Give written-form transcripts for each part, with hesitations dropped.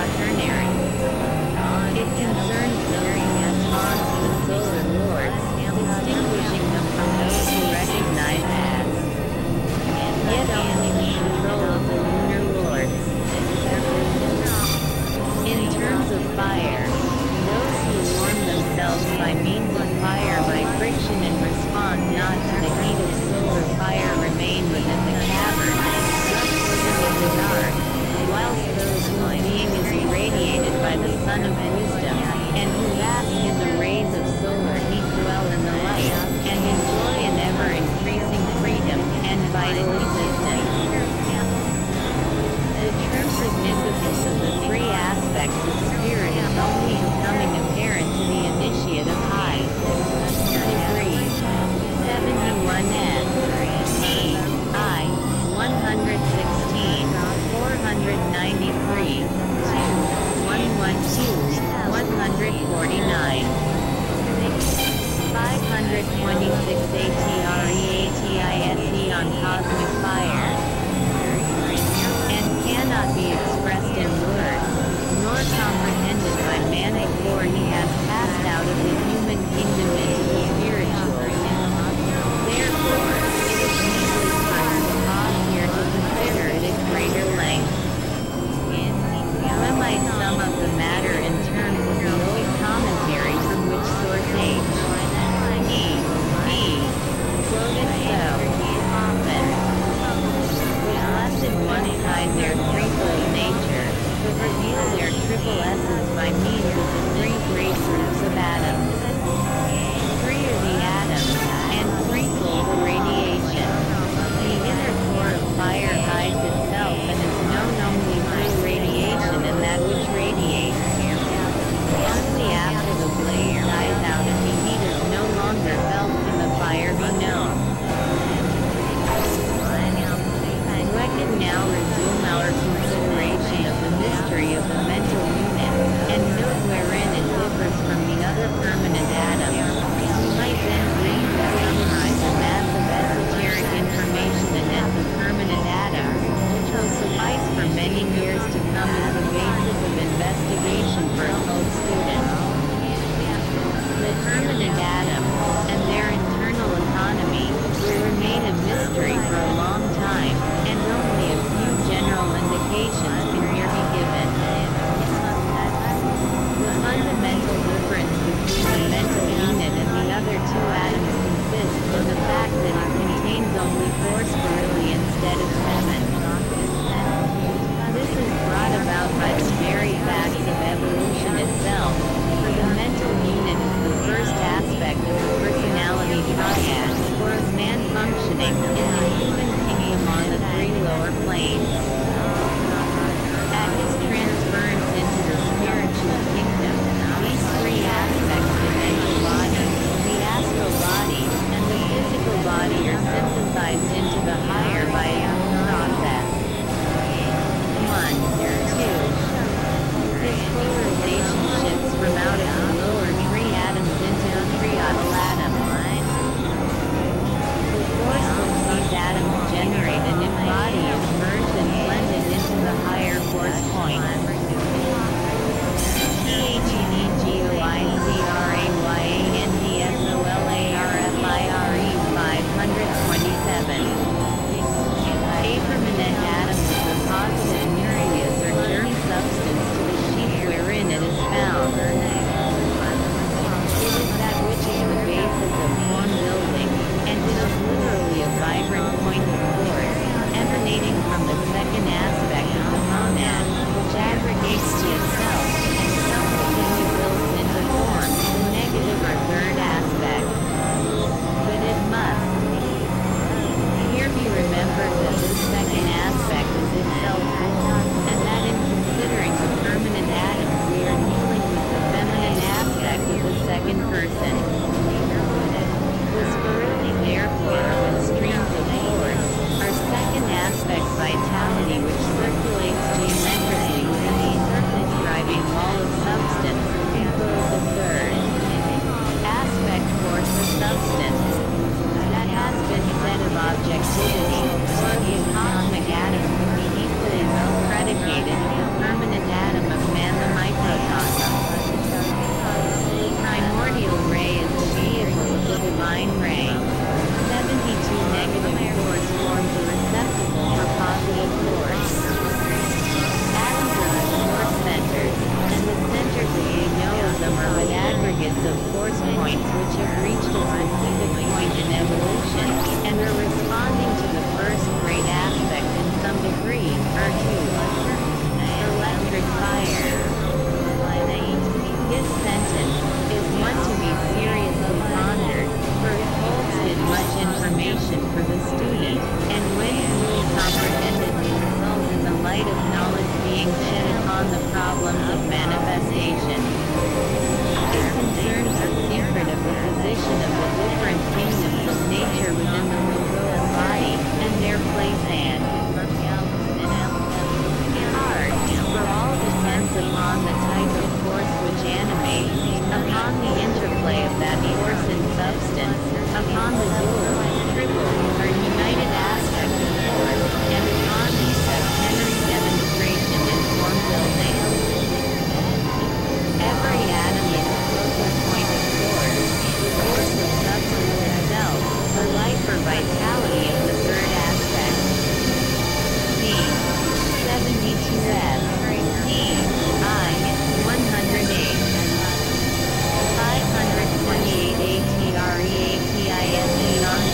quaternary. It concerns those who respond to the solar lords, distinguishing them from those who recognize as, yet only in control of the lunar lords. In terms of fire, those who warm themselves by means of fire by friction and respond not to the heat of solar fire remain within the cavern, thus living in the dark, whilst those whose being is irradiated by the sun of wisdom, and who bask in the rays of solar heat dwell in the light, and enjoy an ever-increasing freedom and vital existence. The true significance of the three aspects of spirit is only becoming apparent to the initiate of high degree. 71S E I 116 493 2 112 149 526 ATREATISE on cosmic fire, and cannot be expressed in words, nor comprehended by man before he has passed out of the human kingdom into the spiritual. Therefore, it is needless time to pause here to consider it at greater length. When I sum up the matter in terms of the old commentary from which source H. E. B. quoted so often, which left at one side their threefold nature, but reveal their triple essence by means of the three great groups of atoms. Three are the atoms, and threefold the radiation. The inner core of fire hides itself and is known only through radiation and that which radiates. Only after the blaze dies out and the heat is no longer felt can the fire be known. We can now resume our consideration of the mystery of the mental unit, and note wherein it differs from the other permanent atoms. We might then briefly summarize the mass of esoteric information anent the permanent atoms, which will suffice for many years to come as the basis of investigation for occult students. The permanent atoms, and their internal economy, will remain a mystery for a long time, and only a few general indications can here be given. The fundamental difference between the mental unit and the other two atoms consists in the fact that it contains only 4 spirili instead of 7. This is brought about by the very facts of evolution itself, for the mental unit is the first aspect of the personality triad, or of man functioning in the human kingdom on the 3 lower planes. At his transference into the spiritual kingdom, these 3 aspects, the mental body, the astral body, and the physical body, are synthesized into the higher by a process. 1, 2. His polarization shifts from out of the lower 3 atoms into the triadal atom. The force which these atoms generate and embody is merged and blended into the higher force point. THEGOICRAYANDSOLARFIRE 527. A permanent atom is the positive nucleus or germ substance to the sheath wherein it is found. It is that which is the basis of form building, and it is literally a vibrant point of force, emanating from the second aspect of the monad, which aggregates upon the problems of manifestation. It concerns the secret of the position of the different kingdoms of nature within the will body, and their place and heart, for all depends upon the type of force which animates, upon the interplay of that force in substance, upon the dual, triple, or united aspects of force, and upon the septenary demonstration in form building. Every atom is a focal point of force, the force of substance itself, the life or vitality of the third aspect. D. 72F. D. I. 108. 528 ATREATISER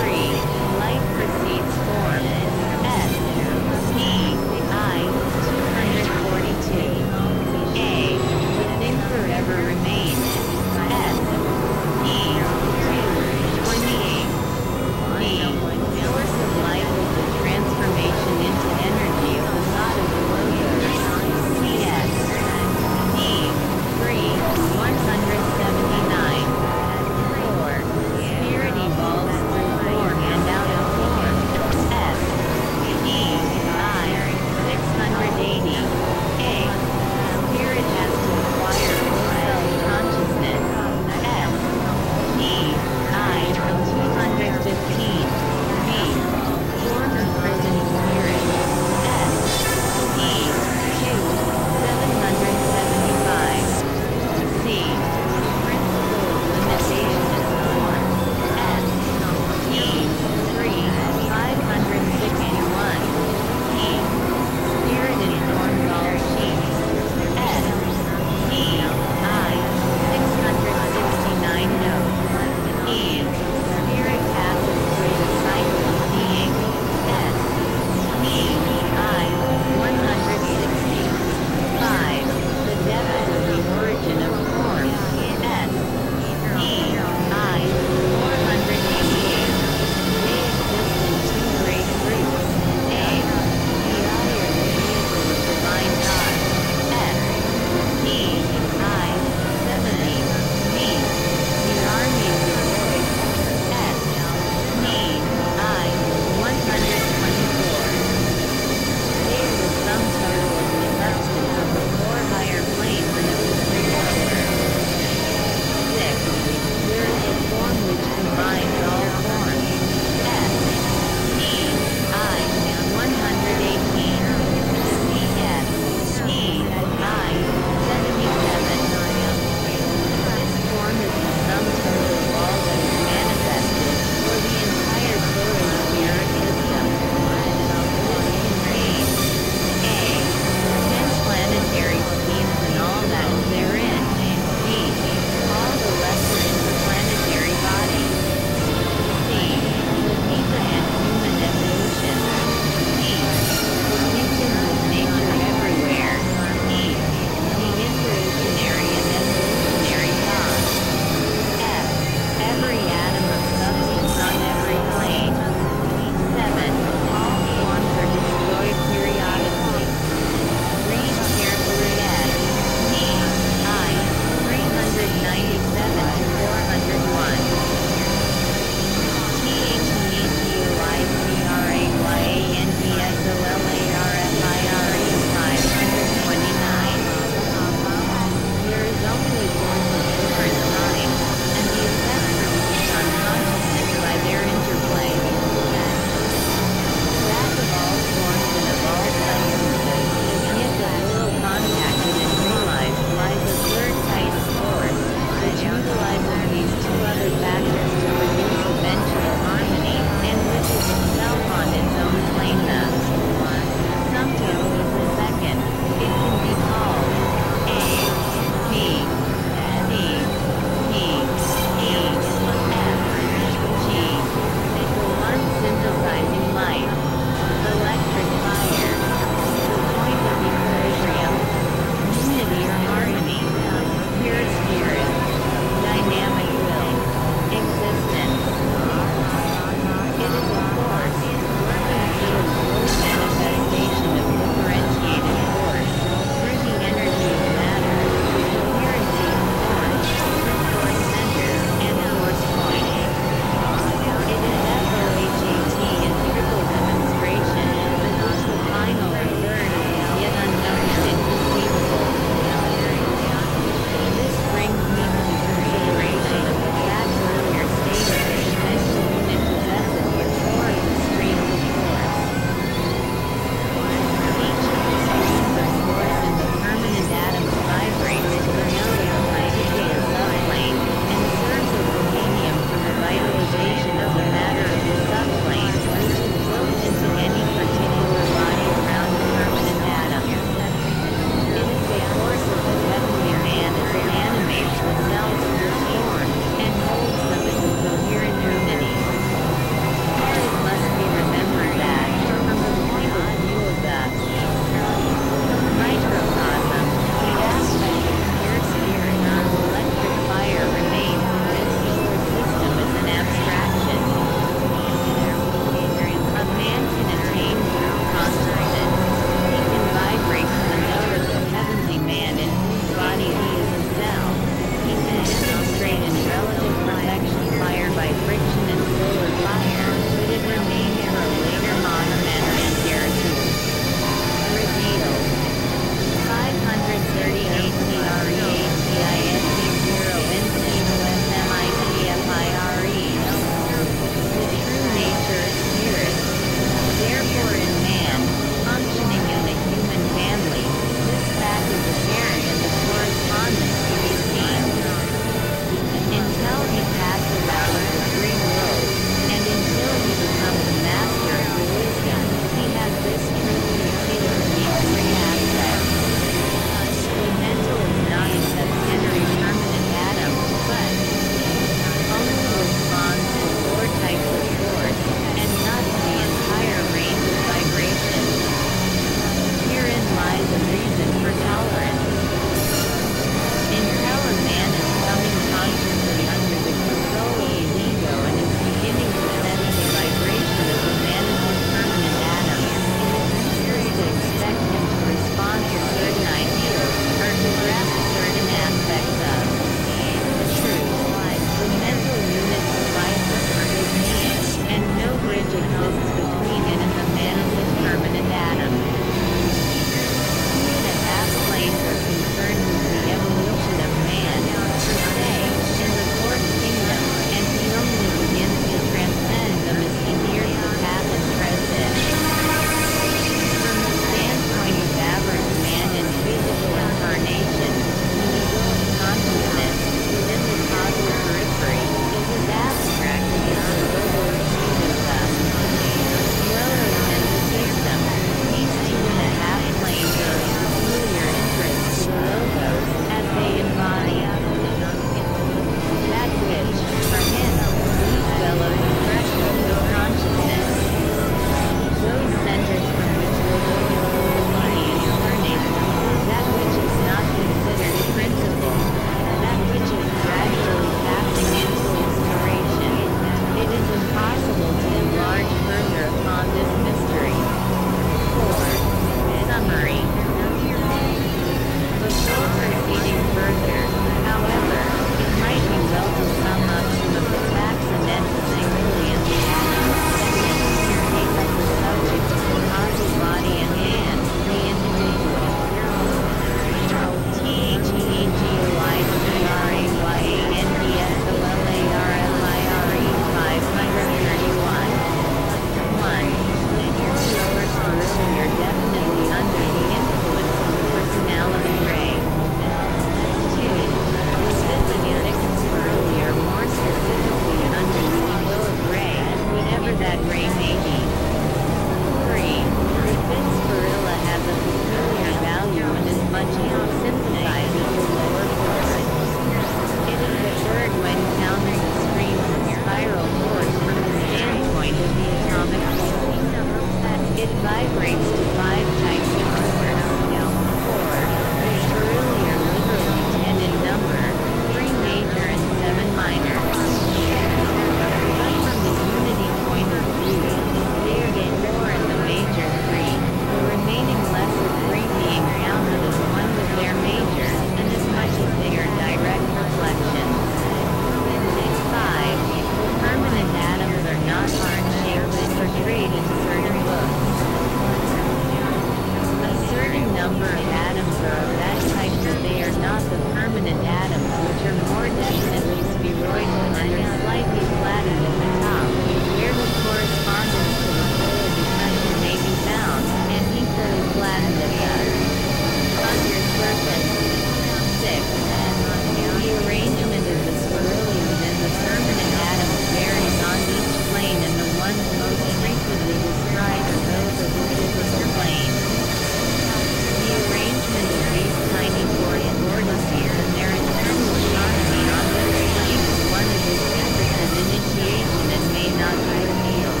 and the on your surface. 6. The arrangement of the spiruli within the permanent atoms varies on each plane, and the ones most frequently described are those of the physical plane. The arrangement of these tiny vortices and their internal economy on this plane is one of the secrets of initiation and may not be revealed.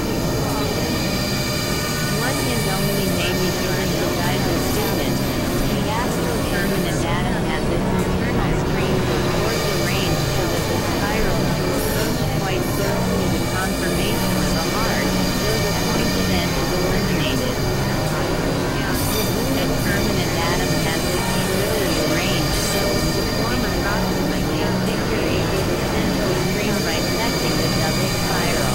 One hint only may be given to guide the student. The astral permanent atom has its internal streams of force arranged so that the spiral will approach quite closely to confirmation of the heart, though the pointed end is eliminated. The unit permanent atom has its spirally arranged so as to form approximately a figure 8 with a central stream bisecting the double spiral.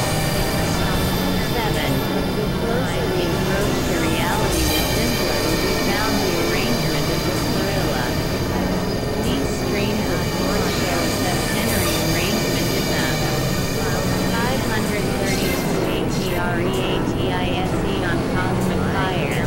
7. The closer we approach to reality, the simpler will be found the arrangement of the spirula. These streams of force show a septenary arrangement in the 532 ATREATISE on cosmic fire.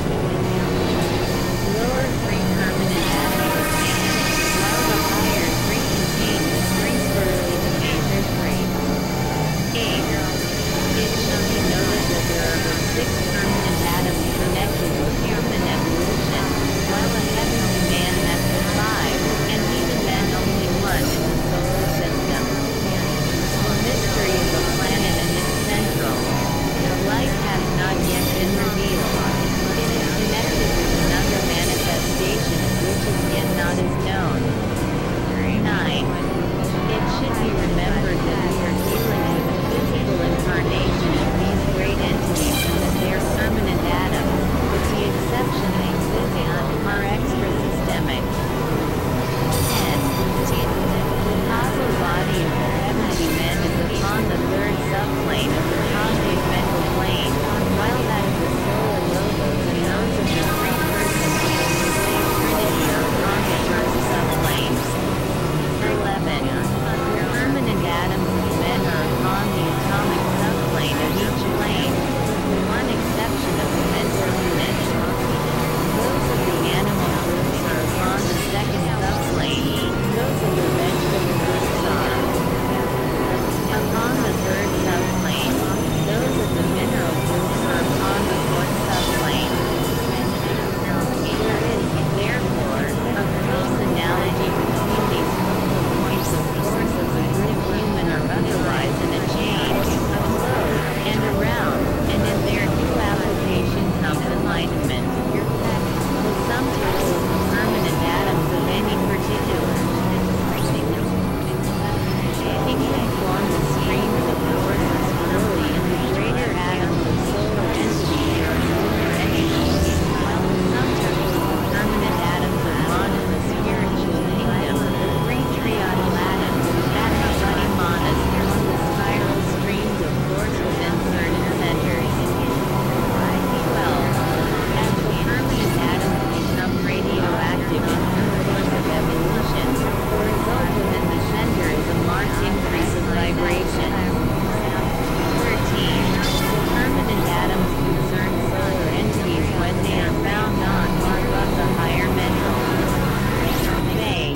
Lower 3 permanent atoms are panic, while the higher 3 contain the string spirally to major 3. 8. It should be noted that there are but 6 permanent atoms connected with human evolution, while a heavenly man has the 5, and even then only 1 in the solar system. The mystery of the planet and its central light has not yet been revealed. It is connected with another manifestation of which as yet not is known. 9. It should be remembered that we are dealing with a physical incarnation of these great entities and that their permanent atoms, with the exception of physical, are extra-systemic. 10. The causal body of the heavenly men is upon the third subplane of the cosmic mental plane, while that of the solar logos and those of the three persons of the same Trinity are upon the first subplanes. 11. The permanent atoms of men are upon the atomic subplane of each plane, with the one exception of the mental unit. Those of the animal groups are upon the second subplane, those of the vegetable groups are upon the third subplane, those of the mineral groups are upon the fourth subplane. There is, therefore, a close analogy between these focal points of force of the group human or otherwise in a chain, above, and around, and in their new application comes enlightenment. The sum total of the permanent atoms of any particular kingdom form the streams of force of spiruli in the greater atoms of solar entities or solar entities, while the sum total of the permanent atoms of man in the spiritual kingdom, the three triadal atoms of Bhakti Manas form the spiral streams of force within certain centers. 12. As the permanent atoms become radioactive in the course of evolution, the result within the center is a marked increase of vibration. 13. The permanent atoms concern solar entities when they are found on or above the higher mental. They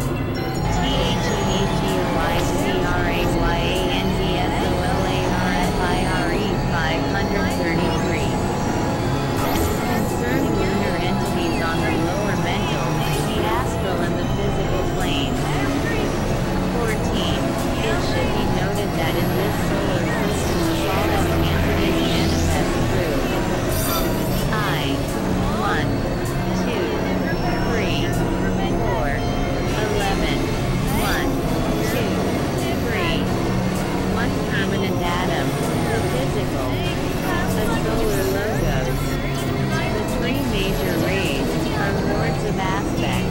THEGOICRAYANTSOLARFIRE 533 concern lunar entities on the lower mental, the astral and the physical planes. 14. It should be noted that in this solar system the solid entity manifests through I, 1, 2, 3, 4, 11, 1, 2, 3, 1 permanent atom, the physical, the solar logos. The 3 major rays are lords of aspect.